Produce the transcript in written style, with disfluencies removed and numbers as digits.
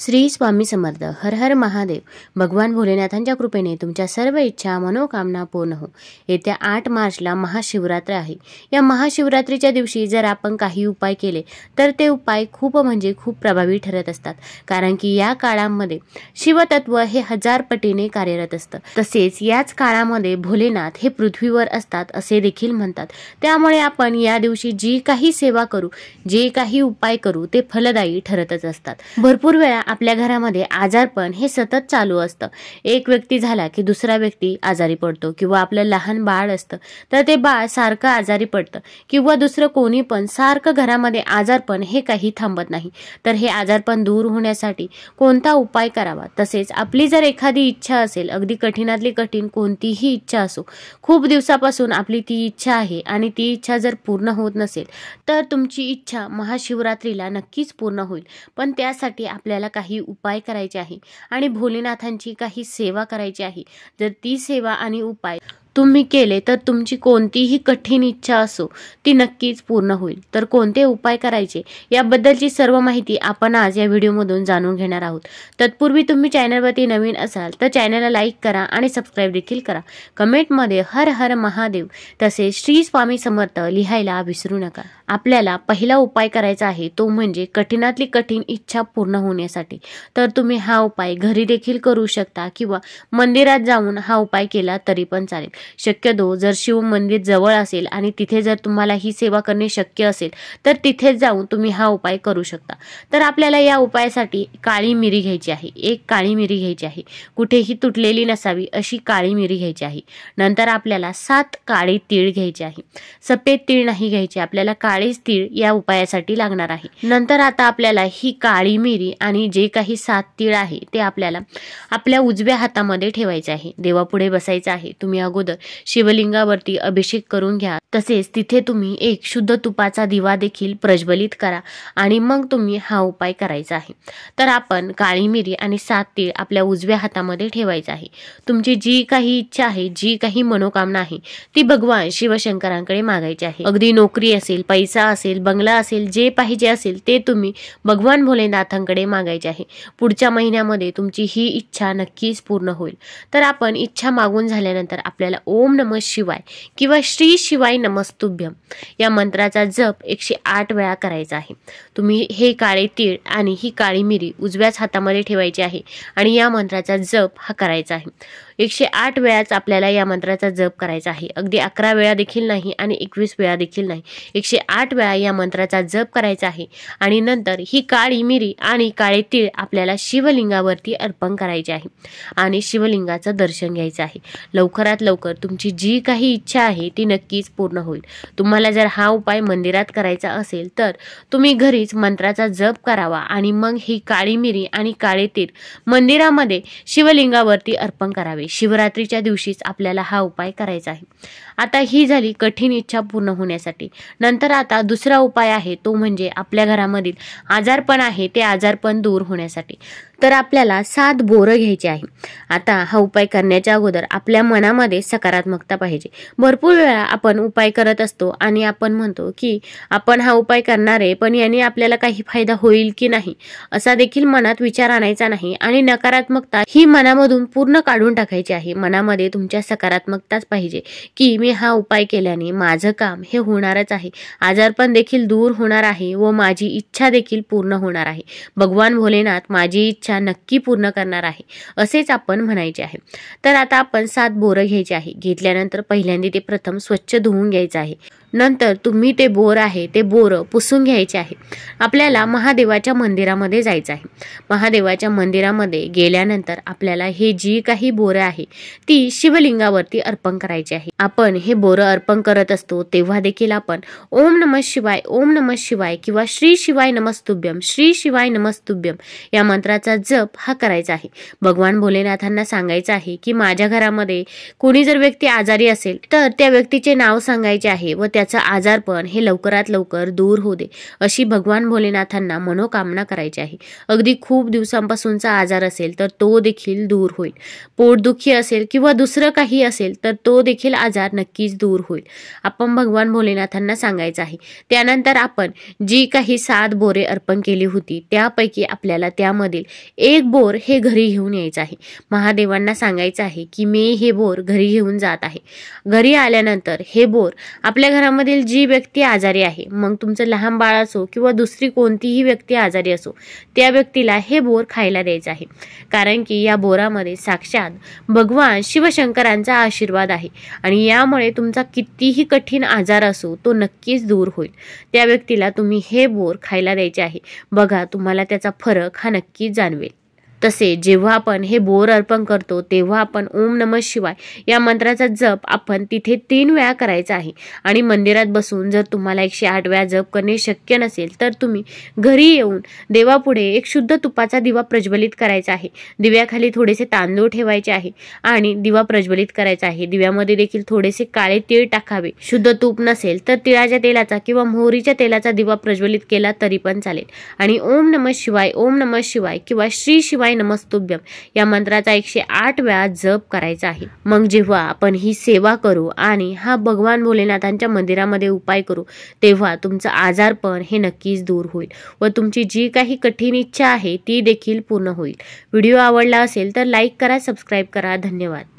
श्री स्वामी समर्थ. हर हर महादेव. भगवान भोलेनाथांच्या कृपेने तुमच्या सर्व इच्छा मनोकामना पूर्ण हो. येत्या 8 मार्चला महाशिवरात्र आहे. या महाशिवरात्रीच्या दिवशी जर आपण काही उपाय केले तर ते उपाय खूप प्रभावी ठरत असतात. कारण की या काळामध्ये शिवतत्व हे 1000 पटीने कार्यरत असतं. तसेच याच काळामध्ये भोलेनाथ हे पृथ्वीवर असतात असे देखील म्हणतात. त्यामुळे आपण या दिवशी जी काही सेवा करू, जे काही उपाय करू ते फलदायी ठरतच असतात. भरपूर वेळा आपल्या घरामध्ये आजारपण हे सतत चालू असतं. एक व्यक्ती झाला की दुसरा व्यक्ती आजारी पडतो, किंवा आपलं लहान बाळ असतं तर ते बाळ सारखं आजारी पडतं, किंवा दुसरं कोणी पण सारखं घरामध्ये आजारपण हे काही थांबत नाही. तर हे आजारपण दूर होण्यासाठी कोणता उपाय करावा, तसेच आपली जर एखादी इच्छा असेल, अगदी कठीणातली कठीण कोणतीही इच्छा असो, खूप दिवसापासून आपली ती इच्छा आहे आणि ती इच्छा जर पूर्ण होत नसेल तर तुमची इच्छा महाशिवरात्रीला नक्कीच पूर्ण होईल. पण त्यासाठी आपल्याला काही उपाय करायचे आहे आणि भोलेनाथांची काही सेवा करायची आहे. जर ती सेवा आणि उपाय तुम्ही केले तर तुमची कोणतीही कठीण इच्छा असो ती नक्कीच पूर्ण होईल. तर कोणते उपाय करायचे याबद्दलची सर्व माहिती आपण आज या व्हिडिओमधून जाणून घेणार आहोत. तत्पूर्वी तुम्ही चॅनलवरती नवीन असाल तर चॅनलला लाईक करा आणि सबस्क्राईब देखील करा. कमेंटमध्ये हर हर महादेव तसेच श्री स्वामी समर्थ लिहायला विसरू नका. आपल्याला पहिला उपाय करायचा आहे तो म्हणजे कठीणातली कठीण इच्छा पूर्ण होण्यासाठी. तर तुम्ही हा उपाय घरी देखील करू शकता किंवा मंदिरात जाऊन हा उपाय केला तरी पण चालेल. शक्यतो जर शिव मंदिर जवळ असेल आणि तिथे जर तुम्हाला ही सेवा करणे शक्य असेल तर तिथेच जाऊन तुम्ही हा उपाय करू शकता. तर आपल्याला या उपायासाठी काळी मिरी घ्यायची आहे. एक काळी मिरी घ्यायची आहे, कुठेही तुटलेली नसावी अशी काळी मिरी घ्यायची आहे. नंतर आपल्याला 7 काळे तीळ घ्यायचे आहे. सफेद तीळ नाही घ्यायचे, आपल्याला काळेच तीळ या उपायासाठी लागणार आहे. नंतर आता आपल्याला ही काळी मिरी आणि जे काही 7 तीळ आहे ते आपल्याला आपल्या उजव्या हातामध्ये ठेवायचे आहे. देवापुढे बसायचं आहे. तुम्ही अगोदर शिवलिंगावरती अभिषेक करून घ्या. तसेच तिथे तुम्ही एक शुद्ध तुपाचा दिवा देखील प्रज्वलित करा आणि मग तुम्ही हा उपाय करायचा आहे. तर आपण काळी मिरी आणि 7 तीळ आपल्या उजव्या हातामध्ये ठेवायचं आहे. तुमची जी काही इच्छा आहे, जी काही मनोकामना आहे ती भगवान शिवशंकरांकडे मागायची आहे. अगदी नोकरी असेल, पैसा असेल, बंगला असेल, जे पाहिजे असेल ते तुम्ही भगवान भोलेनाथांकडे मागायचे आहे. पुढच्या महिन्यामध्ये तुमची ही इच्छा नक्कीच पूर्ण होईल. तर आपण इच्छा मागून झाल्यानंतर आपल्याला ओम नमः शिवाय किंवा श्री शिवाय नमस्तुभ्यम या मंत्राचा जप 108 वेळा करायचा आहे. तुम्ही हे काळे तीळ आणि ही काळी मिरी उजव्याच हातामध्ये ठेवायची आहे आणि या मंत्राचा जप हा करायचा आहे. 108 वेळाच आपल्याला या मंत्राचा जप करायचा आहे. अगदी 11 वेळा देखील नाही आणि 21 वेळा देखील नाही, 108 वेळा या मंत्राचा जप करायचा आहे. आणि नंतर ही काळी मिरी आणि काळे तीळ आपल्याला शिवलिंगावरती अर्पण करायचे आहे आणि शिवलिंगाचं दर्शन घ्यायचं आहे. लवकरात लवकर तुमची जी काही इच्छा आहे ती नक्कीच पूर्ण होईल. तुम्हाला जर हा उपाय मंदिरात करायचा असेल तर तुम्ही घरीच मंत्राचा जप करावा आणि मग ही काळी मिरी आणि काळे तीळ मंदिरामध्ये शिवलिंगावरती अर्पण करावे. शिवरात्रीच्या दिवशीच आपल्याला हा उपाय करायचा आहे. आता ही झाली कठीण इच्छा पूर्ण होण्यासाठी. नंतर आता दुसरा उपाय आहे तो म्हणजे आपल्या घरामधील आजारपण आहे ते आजारपण दूर होण्यासाठी. तर आपल्याला 7 बोरं घ्यायची आहे. आता हा उपाय करण्याच्या अगोदर आपल्या मनामध्ये सकारात्मकता पाहिजे. भरपूर वेळा आपण उपाय करत असतो आणि आपण म्हणतो की आपण हा उपाय करणार आहे पण याने आपल्याला काही फायदा होईल की नाही असा देखील मनात विचार आणायचा नाही आणि नकारात्मकता ही मनामधून पूर्ण काढून टाकायची आहे. मनामध्ये तुमच्या सकारात्मकताच पाहिजे की मी हा उपाय केल्याने माझं काम हे होणारच आहे, आजारपण देखील दूर होणार आहे व माझी इच्छा देखील पूर्ण होणार आहे. भगवान भोलेनाथ माझी इच्छा नक्की पूर्ण करणार आहे असेच आपण म्हणायचे आहे. तर आता आपण 7 बोरं घ्यायचे आहे. घेतल्यानंतर पहिल्यांदा ते प्रथम स्वच्छ धुवून घ्यायचं आहे. नंतर तुम्ही ते बोर आहे ते बोरं पुसून घ्यायचे आहे. आपल्याला महादेवाच्या मंदिरामध्ये जायचं आहे. महादेवाच्या मंदिरामध्ये गेल्यानंतर आपल्याला हे जी काही बोरं आहे ती शिवलिंगावरती अर्पण करायची आहे. आपण हे बोरं अर्पण करत असतो तेव्हा देखील आपण ओम नमः शिवाय, ओम नमः शिवाय किंवा श्री शिवाय नमस्तुभ्यम, श्री शिवाय नमस्तुभ्यम या मंत्राचा जप हा करायचा आहे. भगवान भोलेनाथांना सांगायचं आहे की माझ्या घरामध्ये कोणी जर व्यक्ती आजारी असेल तर त्या व्यक्तीचे नाव सांगायचे आहे व त्याचं आजारपण हे लवकरात लवकर दूर होऊ दे, अशी भगवान भोलेनाथांना मनोकामना करायची आहे. अगदी खूप दिवसांपासूनचा आजार असेल तर तो देखील दूर होईल. पोटदुखी असेल किंवा दुसरं काही असेल तर तो देखील आजार नक्कीच दूर होईल. आपण भगवान भोलेनाथांना सांगायचं आहे. त्यानंतर आपण जी काही 7 बोरे अर्पण केली होती त्यापैकी आपल्याला त्यामधील 1 बोर हे घरी घेऊन यायचं आहे. महादेवांना सांगायचं आहे की मी हे बोर घरी घेऊन जात आहे. घरी आल्यानंतर हे बोर आपल्या घरामधील जी व्यक्ती आजारी आहे, मग तुमचं लहान बाळ असो किंवा दुसरी कोणतीही व्यक्ती आजारी असो, त्या व्यक्तीला हे बोर खायला द्यायचं आहे. कारण की या बोरामध्ये साक्षात भगवान शिवशंकरांचा आशीर्वाद आहे आणि यामुळे तुमचा कितीही कठीण आजार असो तो नक्कीच दूर होईल. त्या व्यक्तीला तुम्ही हे बोर खायला द्यायचे आहे. बघा, तुम्हाला त्याचा फरक हा नक्कीच जाणवेल. तसे जेव्हा आपण हे बोर अर्पण करतो तेव्हा आपण ओम नमः शिवाय या मंत्राचा जप आपण तिथे 3 वेळा करायचा आहे. आणि मंदिरात बसून जर तुम्हाला 108 वेळा जप करणे शक्य नसेल तर तुम्ही घरी येऊन देवापुढे एक शुद्ध तुपाचा दिवा प्रज्वलित करायचा आहे. दिव्याखाली थोडेसे तांदूळ ठेवायचे आहे आणि दिवा प्रज्वलित करायचा आहे. दिव्यामध्ये देखील थोडेसे काळे तीळ टाकावे. शुद्ध तूप नसेल तर तिळाच्या तेलाचा किंवा मोहरीच्या तेलाचा दिवा प्रज्वलित केला तरी पण चालेल. आणि ओम नमः शिवाय, ओम नमः शिवाय किंवा श्री शिवाय नमस्तुभ्यम या मंत्राचा 108 वेळा जप करायचा आहे. मग जेव्हा आपण ही सेवा करू आणि हा भगवान भोलेनाथांच्या मंदिरामध्ये उपाय करू तेव्हा तुमचं आजारपण हे नक्कीच दूर होईल व तुमची जी काही कठीण इच्छा आहे ती देखील पूर्ण होईल. व्हिडिओ आवडला असेल तर लाईक करा, सबस्क्राईब करा. धन्यवाद.